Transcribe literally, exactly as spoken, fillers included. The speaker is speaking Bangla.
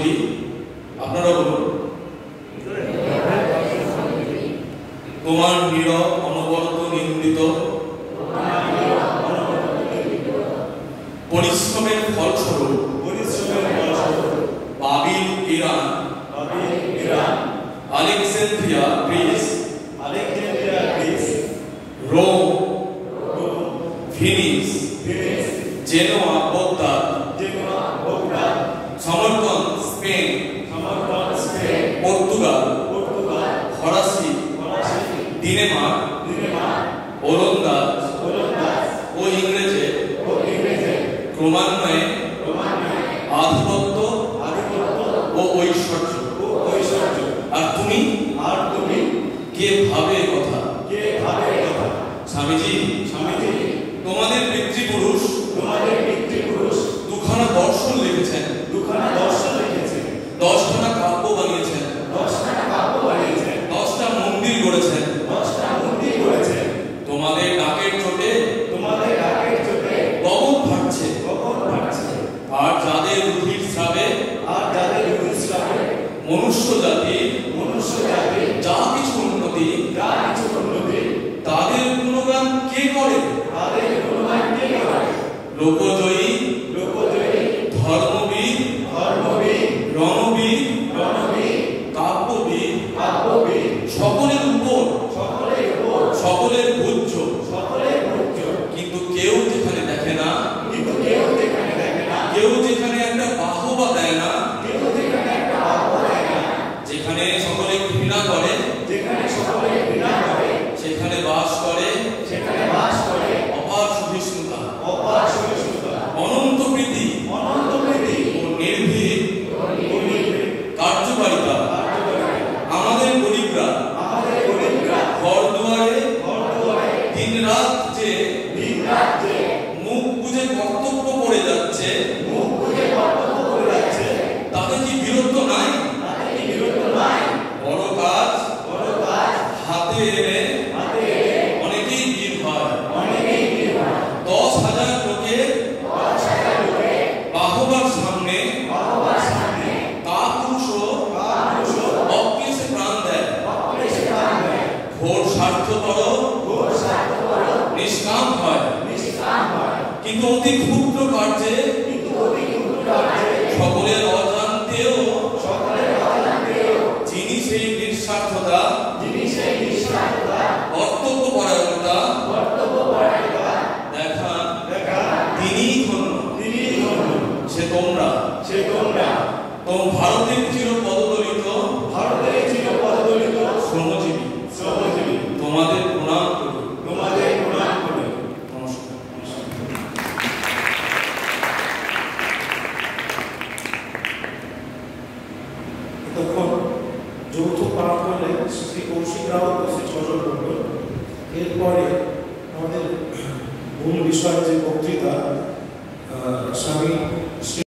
শ্রমজীবী, আপনারা বলুন। তোমার নীরব অনবরত নিন্দিত পরিশ্রমের ফলস্বরূপ বাবিল Iran, Alexandria Greece, Rome, Venice, Genoa Baghdad, Samarkand Spain, Portugal, ফরাসি, ডেনমার্ক, ওলন্দাজ ও ইংরেজে ক্রমান্বয়ে আধিপত্য ও ঐশ্বর্য। আর তুমি কে ভাবে কথা? স্বামীজি, তোমাদের পিতৃপুরুষ দুখানা দর্শন লিখেছেন, দশখানা কাব্য বানিয়েছেন, দশটা মন্দির গড়েছেন। তোমাদের ডাকের চোটে গগন ফাটছে, আর যাদের রুধির স্রাবে মনুষ্য জাতি যা কিছু উন্নতি তাদের গুণগান কে করে? লোকজয়ী, ধর্মবীর, রণবীর, কাব্যবীর, সকলের উপর সকলের পূজ্য। কিন্তু কেউ যেখানে দেখে না, কেউ যেখানে একটা বাহবা দেয় না, যেখানে সকলে ঘৃণা করে, সেখানে বাস করে অপার সহিষ্ণুতা, অনন্ত প্রীতি ও নির্ভীক কার্যকারিতা। আমাদের গরিবরা ঘর দুয়ারে দিন রাত যে মুখ বুঝে কর্তব্য করে যাচ্ছে, তাতে কি বিরক্ত নাই? বড় কাজ হাতে এলে অনেকেই ভিড় হয়। দশ হাজার লোকে বাহবার সামনে কাপুরুষ অক্লেশে প্রাণ দেয়। ঘোর স্বার্থপর নিষ্কাম হয়, কিন্তু অতি ক্ষুদ্র কার্যে সকলের অজান্তেও যিনি সেই নিঃস্বার্থতা, কর্তব্য পরায়ণতা দেখা, তিনিই ধন্য। সে তোমরা তোম ভারতের চির পদদলিত শ্রমজীবী, তোমাদের প্রণাম করি। নমস্কার। তখন যৌথ পাঠ হলে শ্রী কৌশিক রাও শ্রী ছজন করল। এরপরে আমাদের মূল বিষয় যে বক্তৃতা স্বামী